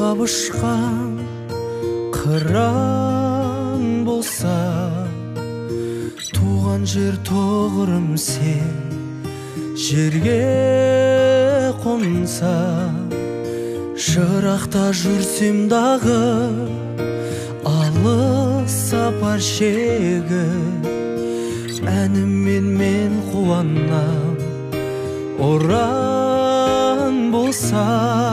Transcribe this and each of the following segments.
кабышкан кыран болса, туған жер тоғырым сен жерге қонса, жырақта жүрсем дағы алыс сапар шегі, әніммен мен қуанам оран болса.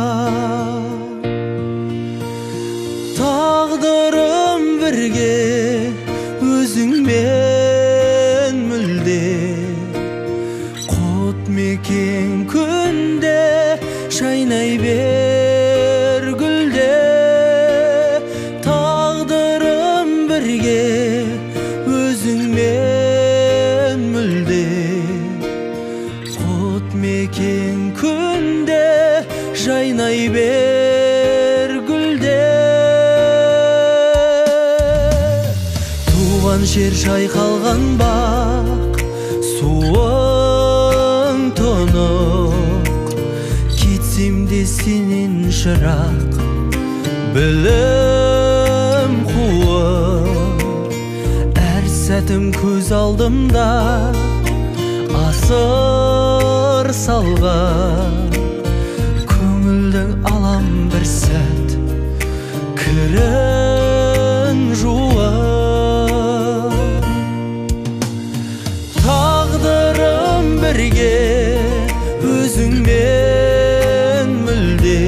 Тағдырым бірге өзіңмен мүлде, құт мекен күнде шайнай бер гүлде. Тағдырым бірге өзіңмен мүлде, құт мекен күнде жайнай бер гүлде. Туған жер шайқалған бақ, суың тұнық, кетсем де сенен жырақ, білім қуып. Әр сәтім көз алдымда асыр салған, көңілдің алам бір сәт кірін жуып. Тағдырым бірге өзіңмен мүлде,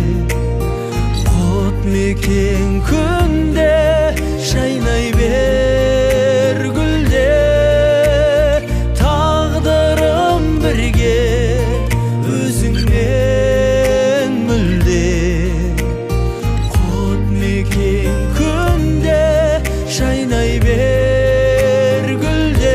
құт мекен күнде шайнай бер гүлде. Тағдырым бірге өзіңмен мүлде, құт мекен күнде шайнай бер гүлде.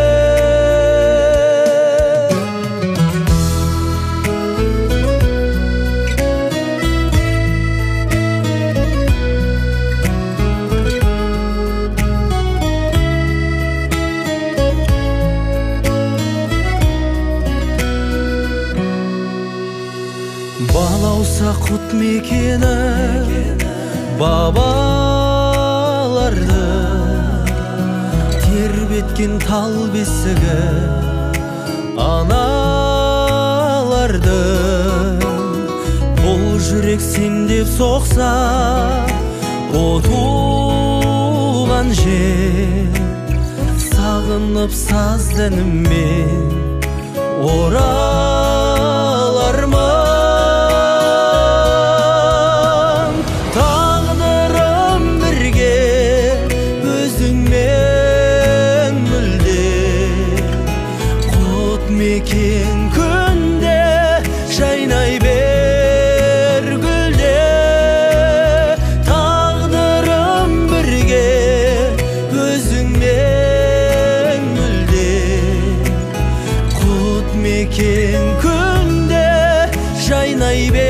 Балауса құт мекені бабаларды, тербеткен тал бесігі аналарды. Бұл жүрек сен деп соқса, о туған жер, сағынып саздәніммен оралармын. Мекен күнде жайнай бер гүлде. Тағдырым бірге өзіңмен мүлде, құт мекен күнде жайнай бер.